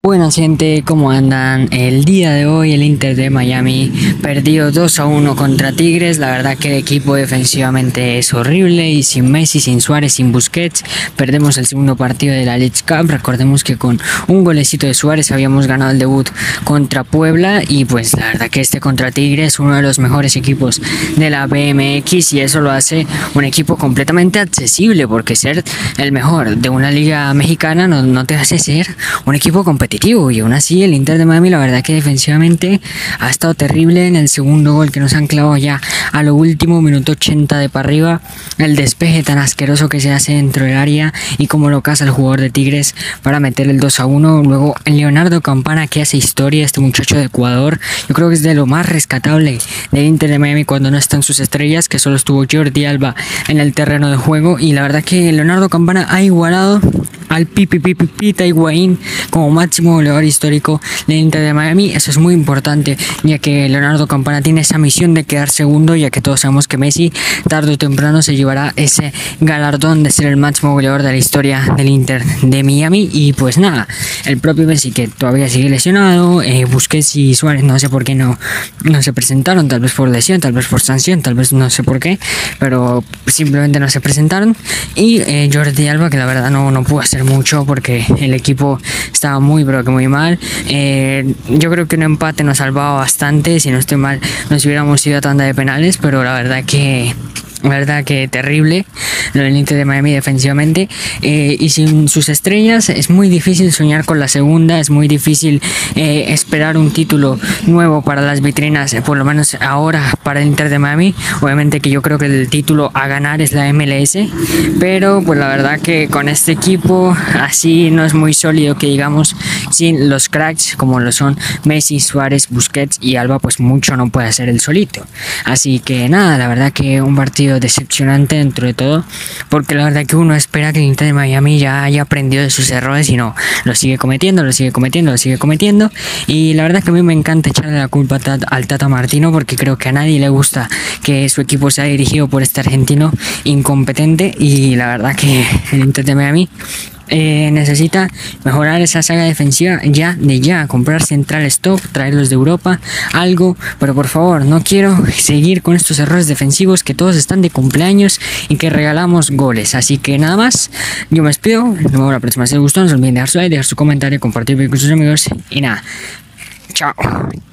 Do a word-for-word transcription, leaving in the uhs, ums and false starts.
Buenas gente, ¿cómo andan? El día de hoy el Inter de Miami perdió dos a uno contra Tigres. La verdad que el equipo defensivamente es horrible y sin Messi, sin Suárez, sin Busquets perdemos el segundo partido de la League Cup. Recordemos que con un golecito de Suárez habíamos ganado el debut contra Puebla y pues la verdad que este contra Tigres es uno de los mejores equipos de la B M X y eso lo hace un equipo completamente accesible, porque ser el mejor de una liga mexicana no, no te hace ser un equipo competitivo. Y aún así el Inter de Miami la verdad que defensivamente ha estado terrible. En el segundo gol que nos han clavado ya a lo último, minuto ochenta de para arriba, el despeje tan asqueroso que se hace dentro del área y cómo lo caza el jugador de Tigres para meter el dos a uno. Luego el Leonardo Campana, que hace historia, este muchacho de Ecuador. Yo creo que es de lo más rescatable del Inter de Miami cuando no están sus estrellas, que solo estuvo Jordi Alba en el terreno de juego, y la verdad que Leonardo Campana ha igualado al Pipi Pipi Pita Higuaín como máximo goleador histórico del Inter de Miami. Eso es muy importante, ya que Leonardo Campana tiene esa misión de quedar segundo, ya que todos sabemos que Messi tarde o temprano se llevará ese galardón de ser el máximo goleador de la historia del Inter de Miami. Y pues nada, el propio Messi, que todavía sigue lesionado, eh, Busquets y Suárez no sé por qué no, no se presentaron, tal vez por lesión, tal vez por sanción, tal vez no sé por qué, pero simplemente no se presentaron. Y eh, Jordi Alba, que la verdad no, no pudo hacer mucho porque el equipo estaba muy pero que muy mal. Eh, yo creo que un empate nos salvaba bastante. Si no estoy mal, nos hubiéramos ido a tanda de penales, pero la verdad que La verdad que terrible lo del Inter de Miami defensivamente, eh, y sin sus estrellas es muy difícil soñar con la segunda. Es muy difícil eh, esperar un título nuevo para las vitrinas, eh, por lo menos ahora para el Inter de Miami. Obviamente que yo creo que el título a ganar es la M L S, pero pues la verdad que con este equipo así no es muy sólido, que digamos, sin los cracks como lo son Messi, Suárez, Busquets y Alba, pues mucho no puede hacer el solito. Así que nada, la verdad que un partido decepcionante dentro de todo, porque la verdad que uno espera que el Inter de Miami ya haya aprendido de sus errores y no, lo sigue cometiendo, lo sigue cometiendo, lo sigue cometiendo. Y la verdad que a mí me encanta echarle la culpa al Tata Martino, porque creo que a nadie le gusta que su equipo sea dirigido por este argentino incompetente, y la verdad que el Inter de Miami Eh, necesita mejorar esa saga defensiva ya de ya, comprar central stop, traerlos de Europa, algo, pero por favor no quiero seguir con estos errores defensivos, que todos están de cumpleaños y que regalamos goles. Así que nada más, yo me despido, nos vemos la próxima. Si les gustó, no se olviden dejar su like, dejar su comentario, compartir con sus amigos y nada, chao.